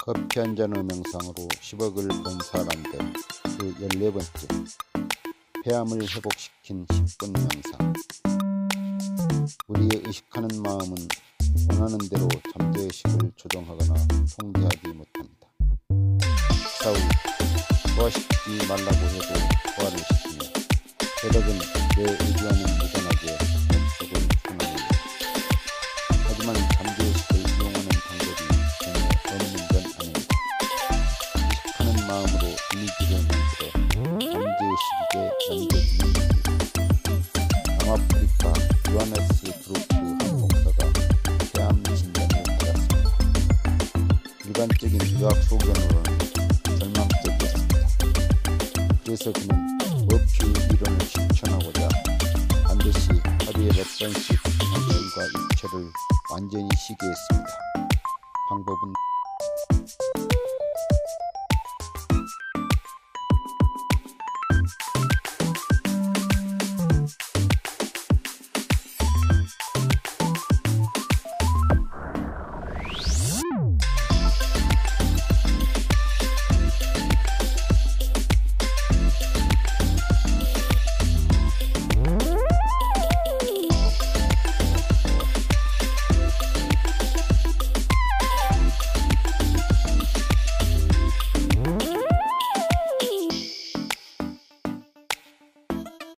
커피 한 잔의 명상으로 10억을 번 사람들 그 14번째 폐암을 회복시킨 10분 명상. 우리의 의식하는 마음은 원하는 대로 잠재의식을 조정하거나 통제하지 못합니다. 식사 후 소화시키지 말라고 해도 소화를 시키며 배덕은 내 의지와는 무관하게 몸속을 순환합니다. 하지만 잠재의식을 이용하는 방법이 전혀 없는 건 아닙니다. 의식하는 마음으로 이미지를 만들어 잠재의식에게 남겨주는 일입니다. 남아프리카 요하네스 브루크 한 목사가 폐암 진단을 받았습니다. 일반적인 의학 소견으로는 절망적이었습니다. 그래서 그는 머피 이론을 실천하고자 반드시 하루에 몇 번씩 당신과 육체를 완전히 쉬게 했습니다. 방법은